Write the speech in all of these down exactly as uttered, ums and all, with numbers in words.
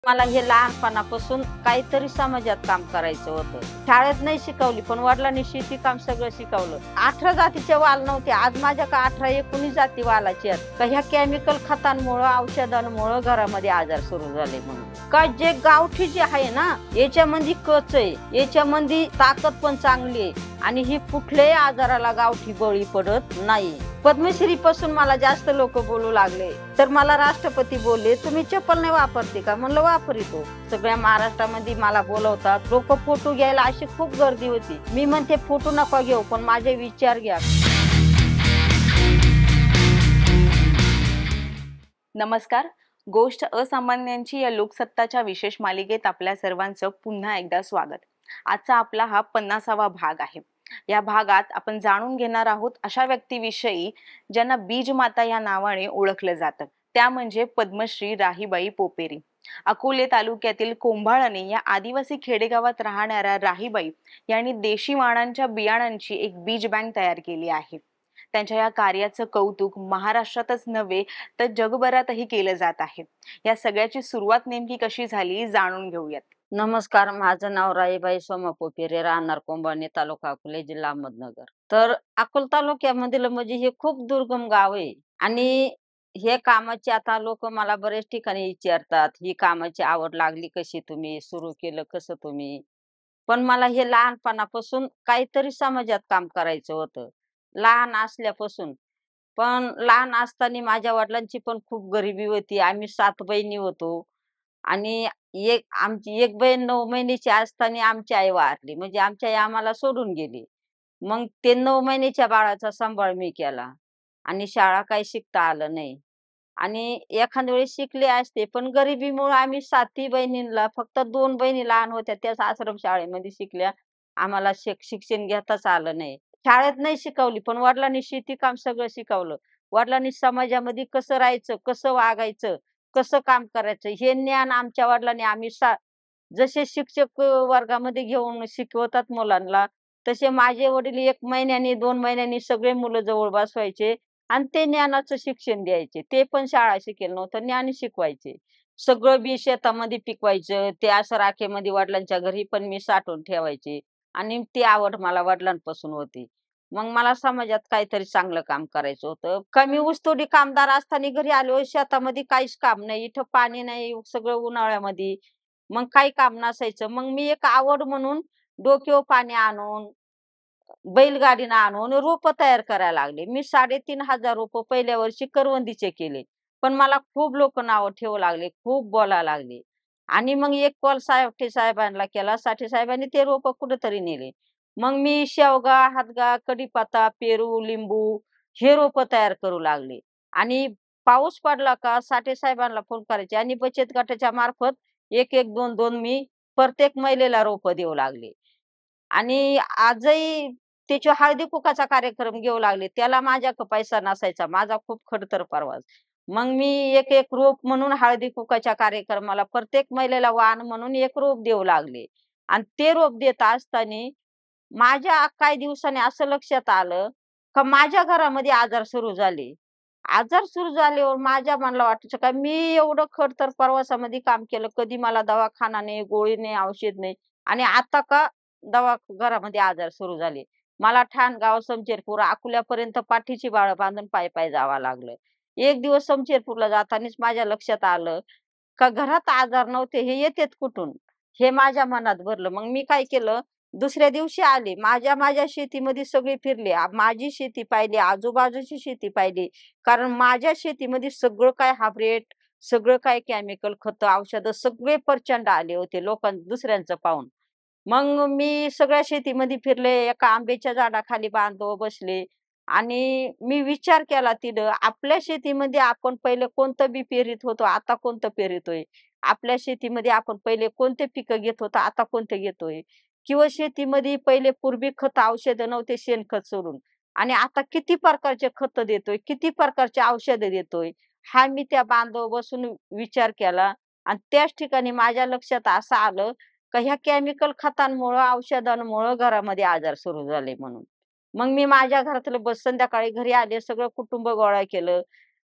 मला हे लहानपणापासून काहीतरी समाजात काम करायचं होतं. शाळेत नाही शिकवली, पण वडिलांनी शेती काम सगळं शिकवलं. अठरा जातीचे वाल नव्हते, आज माझ्याकडे अठरा एकोणीस जाती वालाची आहेत. का ह्या केमिकल खतांमुळे औषधांमुळे घरामध्ये आजार सुरू झाले म्हणून. का जे गावठी जे आहे ना, याच्यामध्ये कच आहे, याच्यामध्ये ताकद पण चांगली आहे आणि ही कुठल्याही आजाराला गावठी बळी पडत नाही. पद्मश्री पासून मला जास्त लोक बोलू लागले, तर मला राष्ट्रपती बोलले, तुम्ही चप्पल नाही वापरते का? म्हणलं वापरितो. सगळ्या महाराष्ट्रामध्ये मला बोलवतात, लोक फोटो घ्यायला अशी खूप गर्दी होती. मी म्हणते फोटो नका घेऊ, पण माझे विचार घ्या. नमस्कार. गोष्ट असामान्यांची या लोकसत्ताच्या विशेष मालिकेत आपल्या सर्वांचं पुन्हा एकदा स्वागत. आजचा आपला हा पन्नासावा भाग आहे. या भागात आपण जाणून घेणार आहोत अशा व्यक्तीविषयी ज्यांना बीजमाता या नावाने ओळखलं जातं. त्या म्हणजे पद्मश्री राहीबाई पोपेरे. अकोले तालुक्यातील कोंभाळणे या आदिवासी खेडेगावात राहणाऱ्या राहीबाई यांनी देशी वाणांच्या बियाणांची एक बीज बँक तयार केली आहे. त्यांच्या या कार्याचं कौतुक महाराष्ट्रातच नव्हे तर जगभरातही केलं जात आहे. या सगळ्याची सुरुवात नेमकी कशी झाली जाणून घेऊयात. नमस्कार, माझं नाव राहीबाई सोमा पोपेरे, राहणार कोंभाळणे, तालुका अकोले, जिल्हा अहमदनगर. तर अकोला तालुक्यामधील म्हणजे हे खूप दुर्गम गाव आहे आणि हे कामाची आता लोक मला बरेच ठिकाणी विचारतात, ही कामाची आवड लागली कशी, तुम्ही सुरू केलं कसं तुम्ही? पण मला हे लहानपणापासून काहीतरी समाजात काम करायचं होतं, लहान असल्यापासून. पण लहान असताना माझ्या वडिलांची पण खूप गरिबी होती. आम्ही सात बहिणी होतो आणि एक आमची एक बहीण नऊ महिन्याची असताना आमची आई वारली. म्हणजे आमची आई आम्हाला सोडून गेली. मग ते नऊ महिन्याच्या बाळाचा सांभाळ मी केला आणि शाळा काही शिकता आलं नाही. आणि एखाद्या वेळेस शिकले असते, पण गरिबीमुळे आम्ही सातही बहिणींना, फक्त दोन बहिणी लहान होत्या, त्याच आश्रम शाळेमध्ये शिकल्या. आम्हाला शिक शिक्षण घेताच आलं नाही. शाळेत नाही शिकवली, पण वडिलांनी शेती काम सगळं शिकवलं. वडिलांनी समाजामध्ये कसं राहायचं, कसं वागायचं, कसं काम करायचं, हे ज्ञान आमच्या वडिलांनी आम्ही सा जसे शिक्षक अ, वर्गामध्ये घेऊन शिकवतात मुलांना, तसे माझे वडील एक महिन्यानी दोन महिन्यांनी सगळे मुलं जवळ बसवायचे आणि ते ज्ञानाचं शिक्षण द्यायचे. ते पण शाळा शिकेल नव्हतं, ज्ञान शिकवायचे. सगळं बी शेतामध्ये पिकवायचं. ते असं राखेमध्ये वडिलांच्या घरी पण मी साठवून ठेवायचे आणि ती आवड मला वडिलांपासून होती. मग मला समाजात काहीतरी चांगलं काम करायचं होतं. का मी ऊसतोडी कामदार असताना घरी आलो, शेतामध्ये काहीच काम नाही. इथं पाणी नाही, सगळं उन्हाळ्यामध्ये. मग काही काम नसायचं. मग मी एक आवड म्हणून डोक्यावर पाणी आणून, बैलगाडीनं आणून रोपं तयार करायला लागले. मी साडे तीन हजार रोपं पहिल्या वर्षी करवंदीचे केले. पण मला खूप लोक नावं ठेवू लागले, खूप बोलायला लागले. आणि मग एक कॉल साठे साहेबांना केला. साठे साहेबांनी ते रोपं कुठेतरी नेले. मग मी शेवगा, हातगा, कडीपत्ता, पेरू, लिंबू हे रोपं तयार करू लागले. आणि पाऊस पडला का साठे साहेबांना फोन करायचे आणि बचत गटाच्या मार्फत एक एक, दोन दोन मी प्रत्येक महिलेला रोपं देऊ लागले. आणि आजही त्याच्या हळदी-कुंकाचा कार्यक्रम घेऊ लागले. त्याला माझ्याकडे पैसा नसायचा. माझा खूप खडतर प्रवास. मग मी एक एक रोप म्हणून हळदी-कुंकाच्या कार्यक्रमाला प्रत्येक महिलेला वाण म्हणून एक रोप देऊ लागले. आणि ते रोप देत असताना माझ्या काही दिवसांनी असं लक्षात आलं, का माझ्या घरामध्ये आजार सुरू झाले. आजार सुरू झाल्यावर माझ्या मनाला वाटायचं का मी एवढं खडतर प्रवासामध्ये काम केलं, कधी मला दवाखाना नाही, गोळी नाही, औषध नाही आणि आता का दवा घरामध्ये आजार सुरू झाले. मला ठाणगाव, समशेरपूर, अकोल्यापर्यंत पाठीची बाळं बांधून पायी-पायी जावं लागलं. एक दिवस समशेरपूरला जातानाच माझ्या लक्षात आलं, का घरात आजार नव्हते, हे येतेत कुठून? हे माझ्या मनात भरलं. मग मी काय केलं, दुसऱ्या दिवशी आले. माझ्या माझ्या शेतीमध्ये सगळी फिरले. आ माझी शेती पाहिली, आजूबाजूची शेती पाहिली. कारण माझ्या शेतीमध्ये सगळं काय हायब्रिड, सगळं काय केमिकल, खतं, औषधं सगळे प्रचंड आले होते लोकां दुसऱ्यांचं पाहून. मग मी सगळ्या शेतीमध्ये फिरले, एका आंब्याच्या झाडाखाली बांधव बसले आणि मी विचार केला तिथं, आपल्या शेतीमध्ये आपण पहिले कोणतं बी पेरीत होतो, आता कोणतं पेरतोय? आपल्या शेतीमध्ये आपण पहिले कोणते पिकं घेत होतो, आता कोणते घेतोय? किंवा शेतीमध्ये पहिले पूर्वी खतं, औषधं नव्हते शेणखत सोडून आणि आता किती प्रकारचे खतं देतोय, किती प्रकारचे औषधं देतोय? हा मी त्या बांधावर बसून विचार केला आणि त्याच ठिकाणी माझ्या लक्षात असं आलं, का ह्या केमिकल खतांमुळं, औषधांमुळं घरामध्ये आजार सुरू झाले म्हणून. मग मी माझ्या घरातलं बस संध्याकाळी घरी आले, सगळं कुटुंब गोळा केलं.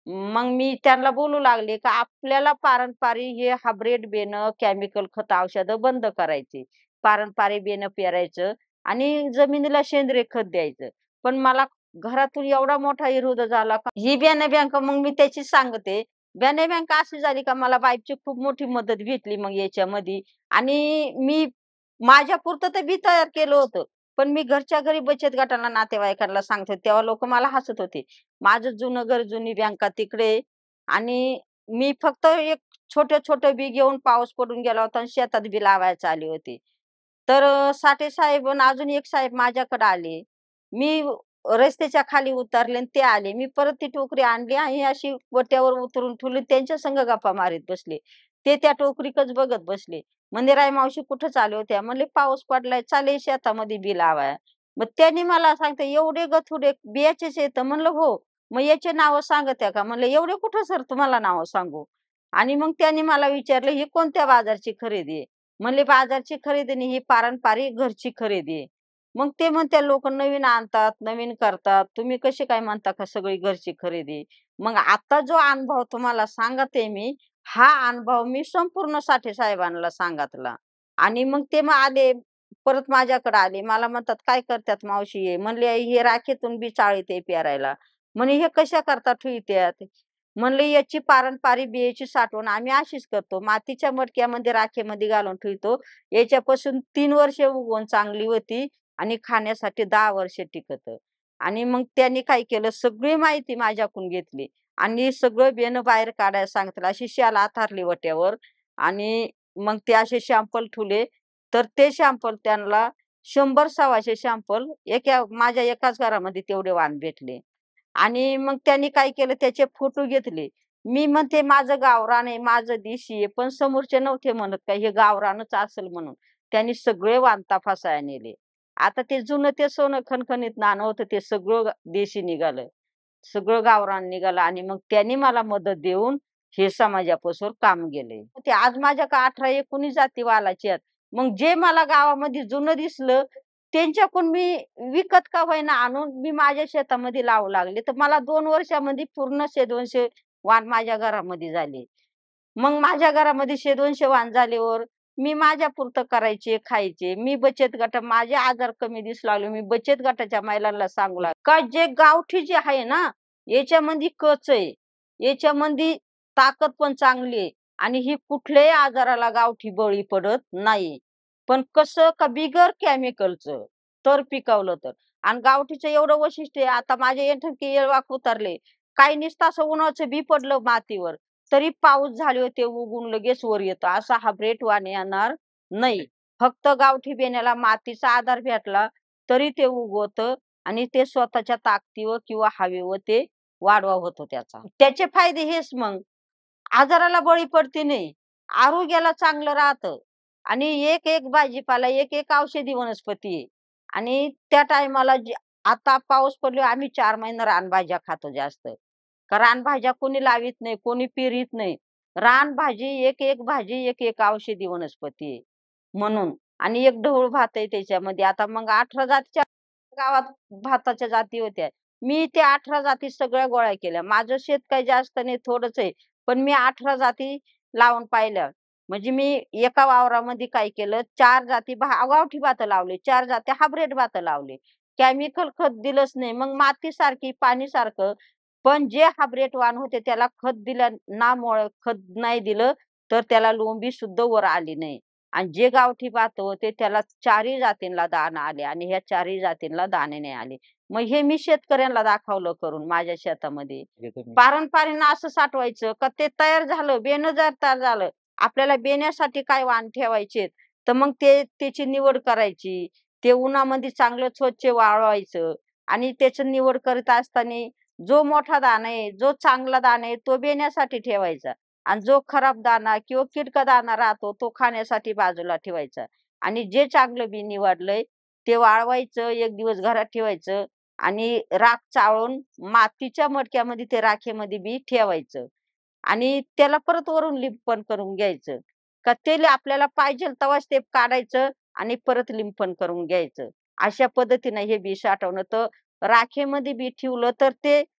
मग मी त्यांना बोलू लागले, का आपल्याला पारंपरिक हे हायब्रिड बियाणं, केमिकल खत औषधं बंद करायची. पारंपरिक बियाणं पेरायचं आणि जमिनीला सेंद्रिय खत द्यायचं. पण मला घरातून एवढा मोठा विरोध झाला का ही बियाणं बँक मग मी त्याची सांगते. बियाणं बँक अशी झाली का मला वाईफची खूप मोठी मदत भेटली मग याच्यामध्ये आणि मी माझ्यापुरतं तर बी तयार केलं होतं. पण मी घरच्या घरी बचत गटाला, नातेवाईकांना सांगते तेव्हा लोकं मला हसत होते. माझं जुनं घर, जुनी बँका तिकडे आणि मी फक्त एक छोटं-छोटं बी घेऊन पाऊस पडून गेला होता आणि शेतात बी लावायला आले होते. तर अ, साठे साहेब अन् अजून एक साहेब माझ्याकडे आले. मी रस्त्याच्या खाली उतरले आणि ते आले. मी परत ती टोकरी आणली आणि अशी ओट्यावर उतरून ठेवली त्यांच्या संग गप्पा मारीत बसले. ते त्या टोकरीकच बघत बसले. म्हणे, "राय मावशी कुठं चालल्या होत्या?" म्हणले, "पाऊस पडलाय, चालले शेतामध्ये बी लावाया." मग त्यांनी मला सांगते, "एवढे गठुडे बियाचेच येतं?" म्हणलं, "हो." "मग याचे नावं सांगत्या का?" म्हणलं, "एवढे कुठं सर तुम्हाला नावं सांगू?" आणि मग त्यांनी मला विचारलं, "ही कोणत्या बाजारची खरेदी आहे?" म्हणले, "बाजारची खरेदी नाही, ही पारंपरिक घरची खरेदी आहे." मग ते म्हणत्या, "लोकं नवीन आणतात, नवीन करतात. तुम्ही कशी काय म्हणता का सगळी घरची खरेदी?" मग आता जो अनुभव तुम्हाला सांगते मी, हा अनुभव मी संपूर्ण साठे साहेबांना सांगितला. आणि मग ते मग आले, परत माझ्याकडे आले. मला म्हणतात, "काय करतात मावशी हे?" म्हणले, "हे राखेतून बी चाळीत आहे पेरायला." म्हणे, "हे कशाकरता ठेवित्यात?" म्हणले, "याची पारंपरिक बियाची साठवण आम्ही अशीच करतो. मातीच्या मडक्यामध्ये, राखेमध्ये घालून ठेवतो. याच्यापासून तीन वर्ष उगवून चांगली होती आणि खाण्यासाठी दहा वर्ष टिकतं." आणि मग त्यांनी काय केलं, सगळी माहिती माझ्याकडून घेतली आणि सगळं बियाणं बाहेर काढायला सांगितलं. अशी शाल अंथरली वाट्यावर आणि मग ते असे सॅम्पल ठेवले. तर ते सॅम्पल त्यांना शंभर सव्वाशे सॅम्पल एका माझ्या एकाच घरामध्ये तेवढे वाण भेटले. आणि मग त्यांनी काय केलं त्याचे फोटो घेतले. मी म्हणते माझं गावरान आहे, माझं देशी आहे. पण समोरचे नव्हते म्हणत का हे गावरानच असेल म्हणून. त्यांनी सगळे वाण तपासायला नेले. आता ते जुनं ते सोनं खणखणीत नाणं होतं ते सगळं देशी निघालं. सगळं गावरान निघालं आणि मग त्यांनी मला मदत देऊन हे समाजापासून काम केलंय. ते आज माझ्याकडे अठरा एकोणीस जाती वालाची आहेत. मग जे मला गावामध्ये जुनं दिसलं, त्यांच्याकडून मी विकत का होईना आणून मी माझ्या शेतामध्ये लावू लागले. तर मला दोन वर्षामध्ये पूर्ण शे दोनशे वाण माझ्या घरामध्ये झाले. मग माझ्या घरामध्ये शे दोनशे वाण झाल्यावर मी माझ्यापुरतं करायचे, खायचे. मी बचत गट माझे आजार कमी दिसू लागले. मी बचत गटाच्या महिलांना सांगू लागले, का जे गावठी जे आहे ना, याच्यामध्ये कच आहे. याच्यामध्ये ताकद पण चांगली आहे आणि ही कुठल्याही आजाराला गावठी बळी पडत नाही. पण कसं का बिगर केमिकलचं तर पिकवलं तर. आणि गावठीचं एवढं वैशिष्ट्य आहे, आता माझे एंठणके येळवाक उतरले. काही नुसतं असं उन्हाचं बी पडलं मातीवर, तरी पाऊस झाले होते उगून लगेच वर येतं. असा हा वाण येणार नाही. फक्त गावठी बेण्याला मातीचा आधार भेटला, तरी ते उगवतं आणि ते स्वतःच्या ताकदीवर किंवा हवेवर ते वाढवा होतो त्याचा. त्याचे फायदे हेच मग, आजाराला बळी पडते नाही, आरोग्याला चांगलं राहतं आणि एक-एक भाजीपाला, एक-एक औषधी वनस्पती आहे आणि त्या टायमाला जे आता पाऊस पडल्यावर आम्ही चार महिने रानभाज्या खातो जास्त. का रानभाज्या कोणी लावीत नाही, कोणी पेरीत नाही. रानभाजी एक-एक भाजी, एक-एक औषधी वनस्पती आहे म्हणून. आणि एक ढोळ भात आहे त्याच्यामध्ये. आता मग अठरा जातीच्या गावात भाताच्या जाती होत्या. मी त्या अठरा जाती सगळ्या गोळा केल्या. माझं शेत काही जास्त नाही, थोडंच आहे. पण मी अठरा जाती लावून पाहिल्या. म्हणजे मी एका वावरामध्ये काय केलं, चार जाती भा गावठी भातं लावले, चार जाती हायब्रिड भातं लावले. केमिकल खत दिलंच नाही. मग मातीसारखी, पाणीसारखं पण जे हायब्रिड वाण होते त्याला खत दिल्यामुळं खत नाही दिलं, तर त्याला लोंबी सुद्धा वर आली नाही. आणि जे गावठी भात होते त्याला चारही जातींना दाणे आले आणि ह्या चारही जातींना दाणे नाही आले. मग हे मी शेतकऱ्यांना दाखवलं करून माझ्या शेतामध्ये. पारंपरेनं असं साठवायचं का ते तयार झालं, बेणं जर तयार झालं, आपल्याला बेण्यासाठी काय वाण ठेवायचे, तर मग ते त्याची निवड करायची. ते उन्हामध्ये चांगलं स्वच्छ वाळवायचं आणि त्याची निवड करत असताना जो मोठा दाणा आहे, जो चांगला दाणा आहे, तो बेण्यासाठी ठेवायचा आणि जो खराब दाणा किंवा किडका दाणा राहतो, तो खाण्यासाठी बाजूला ठेवायचा आणि जे चांगलं बी निवडलंय, ते वाळवायचं, एक दिवस घरात ठेवायचं आणि राख चाळून मातीच्या मडक्यामध्ये ते राखेमध्ये बी ठेवायचं आणि त्याला परत वरून लिंपण करून घ्यायचं. का ते आपल्याला पाहिजेल तेव्हाच ते काढायचं आणि परत लिंपण करून घ्यायचं. अशा पद्धतीने हे बी साठवणं. तर राखेमध्ये बी ठेवलं तर ते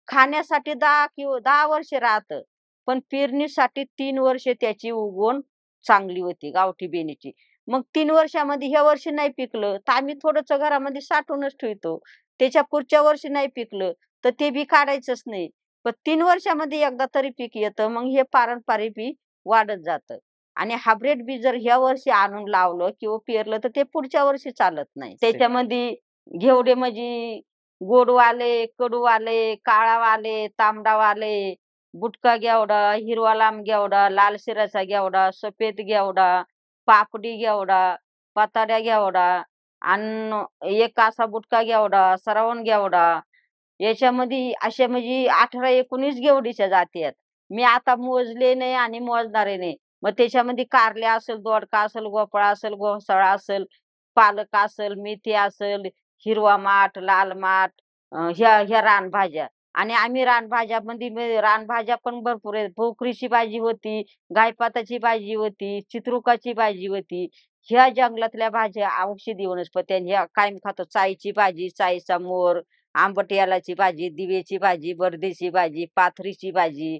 खाण्यासाठी दहा किंवा दहा वर्ष राहतं. पण पेरणीसाठी तीन वर्ष त्याची उगवण चांगली होती गावठी बेनीची. मग तीन वर्षामध्ये ह्या वर्षी नाही पिकलं, तर आम्ही थोडंसं घरामध्ये साठवूनच ठेवतो. त्याच्या पुढच्या वर्षी नाही पिकलं, तर ते बी काढायचंच नाही. पण तीन वर्षामध्ये एकदा तरी पीक येतं. मग हे पारंपरिक बी वाढत जातं. आणि हायब्रिड बी जर ह्या वर्षी आणून लावलं किंवा पेरलं, तर ते पुढच्या वर्षी चालत नाही. त्याच्यामध्ये घेवडे म्हणजे गोडवाले, कडूवाले, काळावाले, तांबडावाले, बुटका घेवडा, हिरवा लांब घेवडा, लाल शिराचा घेवडा, सफेद घेवडा, पापडी घेवडा, पाताड्या घेवडा आणि एक असा बुटका घेवडा, श्रावण घेवडा. याच्यामध्ये अशा म्हणजे अठरा एकोणीस घेवडीच्या जाती आहेत. मी आता मोजले नाही आणि मोजणारे नाही. मग त्याच्यामध्ये कारल्या असेल, दोडका असेल, भोपळा असेल, घोसाळा असेल, पालक असेल, मेथी असेल, हिरवा माठ, लाल माठ, अ, ह्या ह्या रानभाज्या. आणि आम्ही रानभाज्यामध्ये म्हणजे रानभाज्या पण भरपूर आहेत. भोकरीची भाजी होती, गायपाताची भाजी होती, चित्रुकाची भाजी होती. ह्या जंगलातल्या भाज्या औषधी वनस्पती आणि ह्या कायम खातो. चाईची भाजी, चाईचा मोर, आंबट यालाची भाजी, दिव्याची भाजी, बरडीची भाजी, पाथरीची भाजी,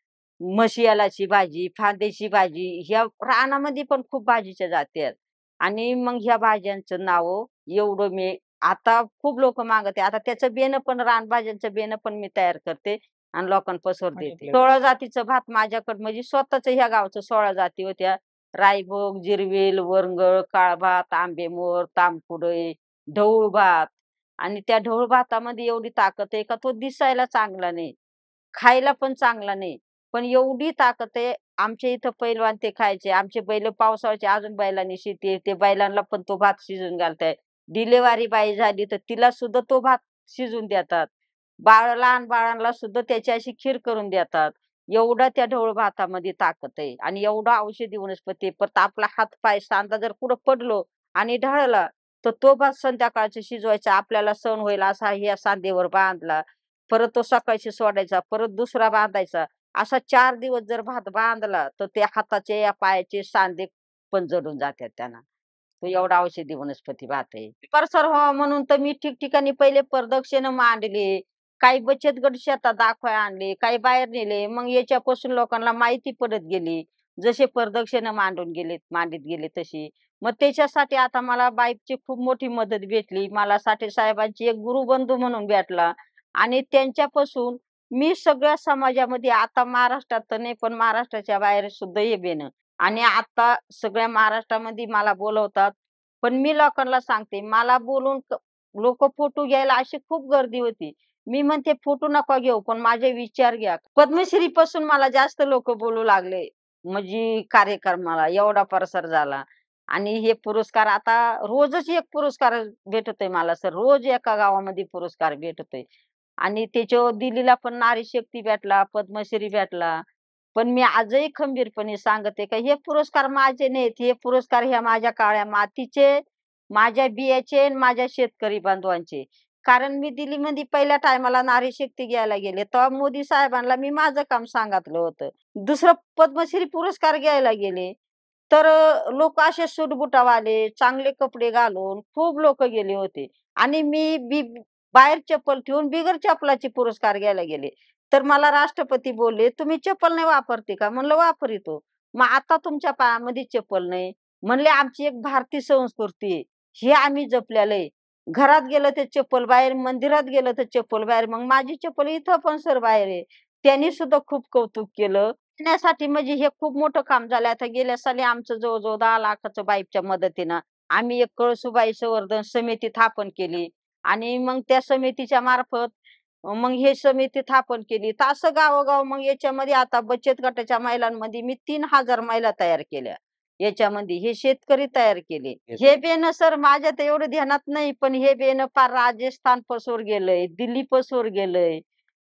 म्हशी यालाची भाजी, फांद्याची भाजी. ह्या रानामध्ये पण खूप भाजीच्या जाती आहेत. आणि मग ह्या भाज्यांचं नावं एवढं मी आता खूप लोकं मागत आहे. आता त्याचं बेणं पण रानभाज्यांचं बेणं पण मी तयार करते आणि लोकांपासवर देते. सोळा जातीचं भात माझ्याकडं म्हणजे स्वतःच ह्या गावचं सोळा जाती होत्या. रायभोग, जिरवेल, वरंगळ, काळभात, आंबेमोहोर, तामकुडई, ढवळ भात. आणि त्या ढवळ भातामध्ये एवढी ताकद आहे का तो दिसायला चांगला नाही, खायला पण चांगला नाही. पण एवढी ताकद आहे. आमच्या इथं पैलवान ते खायचे. आमचे बैल पावसाळ्याचे अजून बैलांनी शेती आहे. ते बैलांना पण तो भात शिजून घालताय. डिलिव्हरी बाई झाली तर तिला सुद्धा तो भात शिजून देतात. बाळ लहान बाळांना सुद्धा त्याची अशी खीर करून देतात. एवढा त्या ढवळ भातामध्ये ताकद आहे आणि एवढा औषधी वनस्पती आहे. परत आपला हात-पाय, सांधा जर कुठं पडलो आणि ढळला, तर तो भात संध्याकाळचा शिजवायचा. आपल्याला सहन होईल असा ह्या सांधेवर बांधला. परत तो सकाळची सोडायचा, परत दुसरा बांधायचा. असा चार दिवस जर भात बांधला, तर त्या हाताचे या पायाचे सांधे पण जळून जातात त्यानं. तो एवढा औषधी वनस्पती भात आहे. प्रसार व्हावा म्हणून तर मी ठिकठिकाणी पहिले प्रदक्षिणा मांडली. काही बचत गट शेतात दाखवाय आणले, काही बाहेर नेले. मग याच्यापासून लोकांना माहिती पडत गेली. जसे प्रदक्षिणा मांडून गेले मांडीत गेले तशी. मग त्याच्यासाठी आता मला बाईकची खूप मोठी मदत भेटली. मला साठे साहेबांची एक गुरुबंधू म्हणून भेटला आणि त्यांच्यापासून मी सगळ्या समाजामध्ये आता महाराष्ट्रात तर नाही, पण महाराष्ट्राच्या बाहेर सुद्धा हे बेन आणि आता सगळ्या महाराष्ट्रामध्ये मला बोलवतात. पण मी लोकांना सांगते, मला बोलून लोक फोटो घ्यायला अशी खूप गर्दी होती. मी म्हणते फोटो नका घेऊ, पण माझे विचार घ्या. पद्मश्री पासून मला जास्त लोक बोलू लागले. म्हणजे कार्यक्रमाला एवढा प्रसार झाला. आणि हे पुरस्कार आता रोजच एक पुरस्कार भेटतोय मला सर. रोज एका गावामध्ये पुरस्कार भेटतोय. आणि त्याच्यावर दिल्लीला पण नारी शक्ती भेटला, पद्मश्री भेटला. पण मी आजही खंबीरपणे सांगते का हे पुरस्कार माझे नाहीत. हे पुरस्कार ह्या माझ्या काळ्या मातीचे, माझ्या बियाचे आणि माझ्या शेतकरी बांधवांचे. कारण मी दिल्लीमध्ये पहिल्या टायमाला नारी शक्ती घ्यायला गेले, तेव्हा मोदी साहेबांना मी माझं काम सांगितलं होतं. दुसरं पद्मश्री पुरस्कार घ्यायला गेले, तर अ, लोक असे सूट-बुटावाले, चांगले कपडे घालून खूप लोकं गेले होते. आणि मी बी बाहेर चप्पल ठेवून बिगर चपलाचे पुरस्कार घ्यायला गेले. तर मला राष्ट्रपती बोलले, "तुम्ही चप्पल नाही वापरते का?" म्हणलं, "वापरतो." "मग आता तुमच्या पायामध्ये चप्पल नाही." म्हणले, "आमची एक भारतीय संस्कृती आहे. हे आम्ही जपलेलं आहे. घरात गेलं तर चप्पल बाहेर, मंदिरात गेलं तर चप्पल बाहेर. मग माझी चप्पल इथं पण सर बाहेर आहे." त्यांनी सुद्धा खूप कौतुक केलं. त्यासाठी म्हणजे हे खूप मोठं काम झालं. आता गेल्या साली आमचं जवळ-जवळ दहा लाखाचं बाईकच्या मदतीनं आम्ही एक कळसुबाई संवर्धन समिती स्थापन केली. आणि मग त्या समितीच्या मार्फत अ, मग हे समिती स्थापन केली. तर असं गावोगाव मग याच्यामध्ये आता बचत गटाच्या महिलांमध्ये मी तीन हजार महिला तयार केल्या. याच्यामध्ये हे शेतकरी तयार केले. हे बेन सर माझ्या तर एवढं ध्यानात नाही, पण हे बेन पार राजस्थान पासून गेलंय, दिल्ली पासून गेलंय,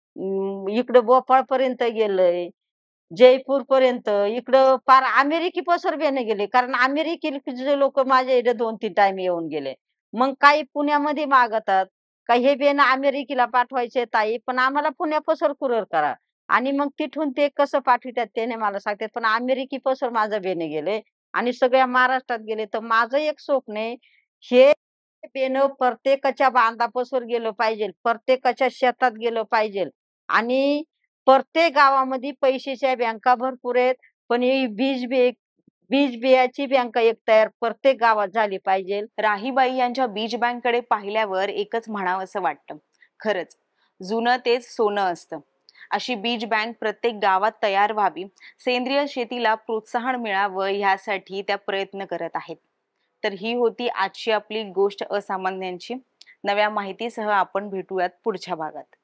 अं, इकडं भोपाळपर्यंत गेलंय. जयपूरपर्यंत इकडं पार अमेरिकेपासून बेणे गेले. कारण अमेरिकेचे लोकं माझ्या इथे दोन तीन टाईम येऊन गेले. मग काही पुण्यामध्ये मागतात, का हे बेणं अमेरिकेला पाठवायचे ताई, पण आम्हाला पुण्यापासून कुरिअर करा. आणि मग तिथून ते कसं पाठवितात त्याने मला सांगतात. पण अमेरिकेपासून माझं बेणे गेले आणि सगळ्या महाराष्ट्रात गेले. तर माझं एक स्वप्न आहे, हे बेणं प्रत्येकाच्या बांधापासून गेलं पाहिजे, प्रत्येकाच्या शेतात गेलं पाहिजे. आणि प्रत्येक गावामध्ये पैशाच्या बँका भरपूर आहेत, पण ही बीज बी बीज बियाची बँक एक तयार प्रत्येक गावात झाली पाहिजे. राहीबाई यांच्या बीज बँककडे पाहिल्यावर एकच म्हणावंसं वाटतं, खरंच जुनं तेच सोनं असतं. अशी बीज बँक प्रत्येक गावात तयार व्हावी, सेंद्रिय शेतीला प्रोत्साहन मिळावं ह्यासाठी त्या प्रयत्न करत आहेत. तर ही होती आजची आपली गोष्ट असामान्यांची. नव्या माहितीसह आपण भेटूयात पुढच्या भागात.